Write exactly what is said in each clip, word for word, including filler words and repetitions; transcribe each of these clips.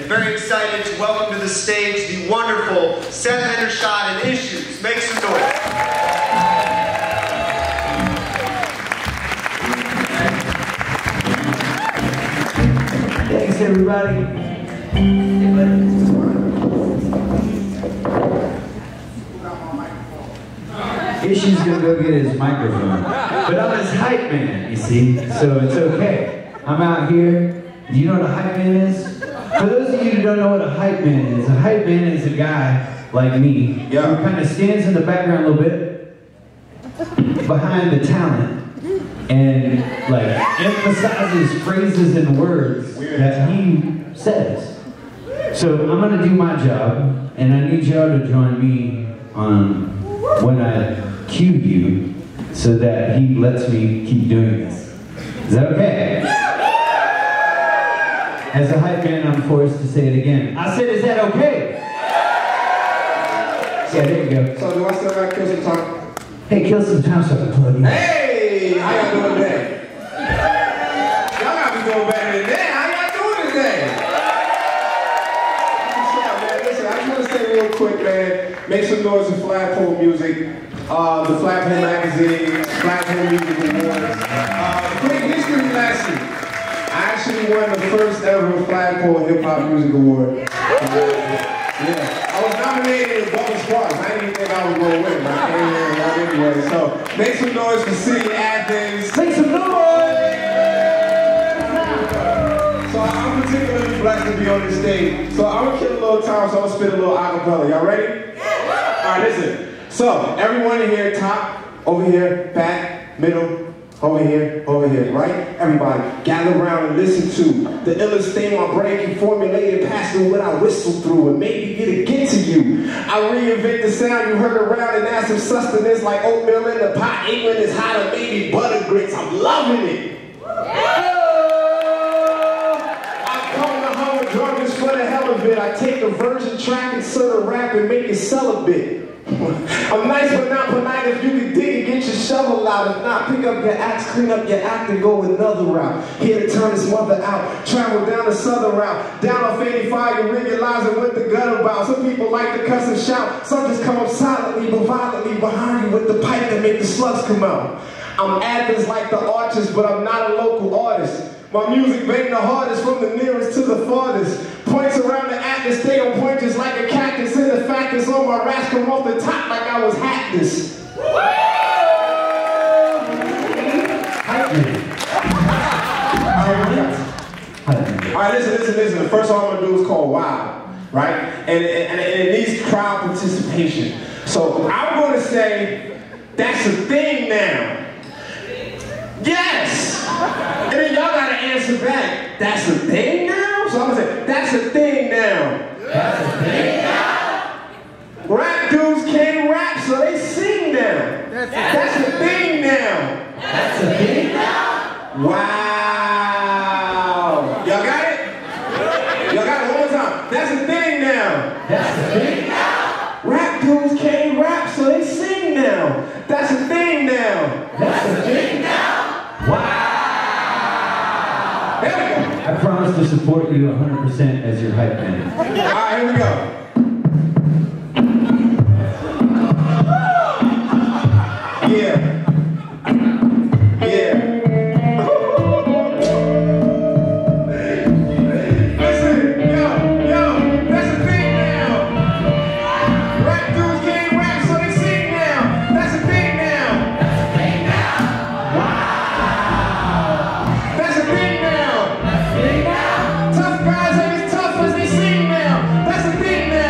very excited to welcome to the stage the wonderful Seth Hendershot and Issues. Make some noise. Thanks, everybody. Issue's gonna go get his microphone. But I'm his hype man, you see, so it's okay. I'm out here. Do you know what a hype man is? For those of you who don't know what a hype man is, a hype man is a guy like me yeah. who kind of stands in the background a little bit, behind the talent, and like emphasizes phrases and words that he says. So I'm gonna do my job, and I need y'all to join me on when I cue you, so that he lets me keep doing this. Is that okay? As a hype man, I'm forced to say it again. I said, is that okay? Yeah, there you go. So do I still gotta kill some time? Hey, kill some time so I can plug you. Hey, how y'all doing today? Y'all gotta be doing better than that. How y'all doing today? Man, listen, I just wanna say real quick, man, make some noise for Flagpole Music, uh, the Flagpole Magazine, Flagpole Music Awards. Uh, quick history lesson. I actually won the first ever Flagpole Hip Hop Music Award. Uh, yeah, I was nominated in Bubba Sparks. I didn't even think I was going to win, but I came here and won anyway. So make some noise for City Athens. Make some noise! So I'm particularly blessed to be on this stage. So I'm gonna kill a little time, so I'm gonna spit a little acapella. Y'all ready? All right, listen. So everyone in here, top, over here, back, middle. Over here, over here, right? Everybody, gather around and listen to the illest thing my brain can formulate and pass through what I whistle through, and maybe it'll get to you. I reinvent the sound you heard around and add some sustenance like oatmeal in the pot. England is hotter, maybe butter grits. I'm loving it. I come to hum with drums for the hell of it. I take a version track and sort of rap and make it celibate. I'm nice but not polite. If you can dig it, get your shovel out. If not, pick up your axe, clean up your act, and go another route. Here to turn his mother out. Travel down the southern route. Down off eighty-five, you realize what the gut about. Some people like to cuss and shout. Some just come up silently but violently behind you with the pipe that make the slugs come out. I'm Athens like the archers, but I'm not a local artist. My music bang the hardest from the nearest to the farthest. Points around the atlas, stay on point just like a cactus. And the fact is on my raps come off the top like I was hackness. Alright, listen, listen, listen. The first song I'm gonna do is called Wow, right? And, and, and it needs crowd participation. So I'm gonna say, that's a thing now. Yes! And then y'all gotta answer back, that's a thing now? So I'm gonna say, that's a thing now. That's a thing now. Rap dudes can't rap, so they sing now. That's, that's a thing now. That's a thing now. Wow. Y'all got it? Y'all got it one more time. That's a thing now. That's a thing now. Rap dudes can't rap, so they sing now. That's a thing now. That's a thing now. Wow! There we go. I promise to support you one hundred percent as your hype man. Alright, here we go. Yeah. Yeah. Listen, yo, yo, that's a thing now. Rap dudes can't rap, so they sing now. That's a thing now. That's a thing now. Wow. That's a thing now. That's a thing now. Tough guys ain't as tough as they seem now. That's a thing now.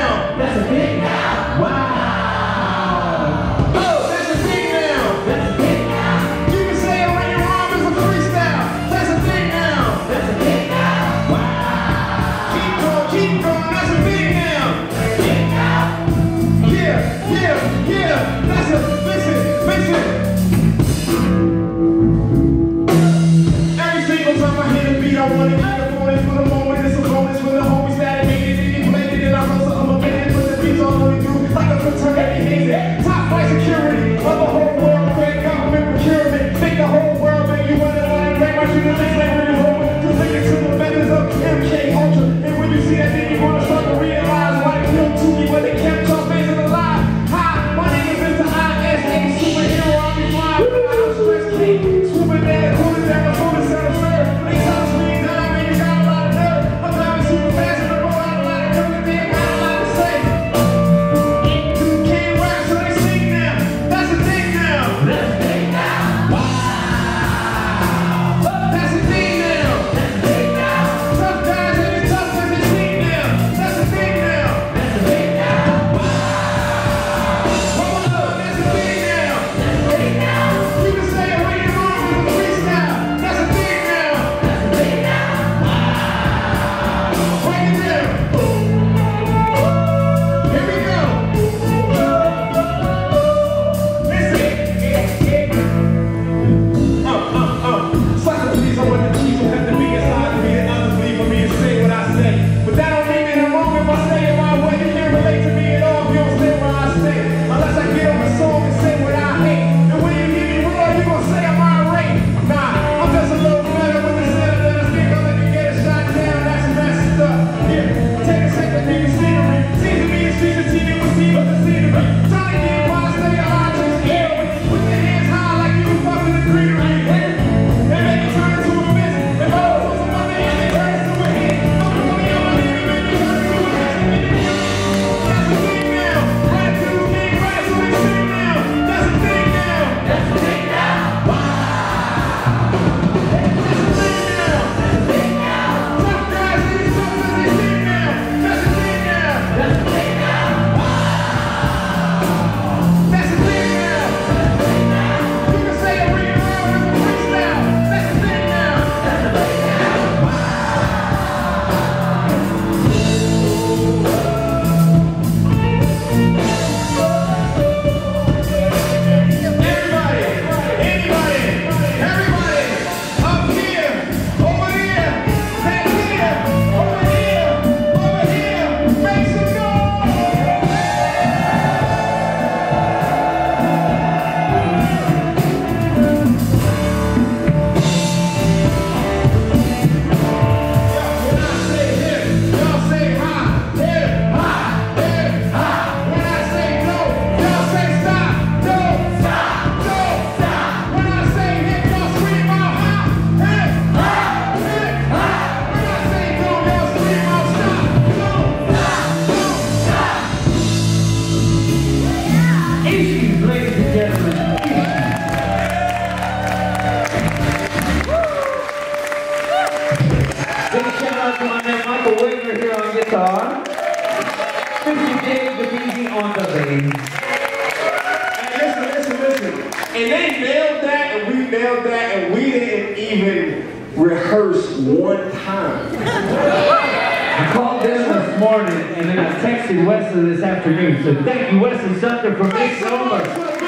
my man Michael Wigner here on guitar. Mister Dave DeBeasy on the bass. And listen, listen, listen. And they nailed that, and we nailed that, and we didn't even rehearse one time. I called them this morning, and then I texted Wesley this afternoon. So thank you, Wesley Sumter, for making over.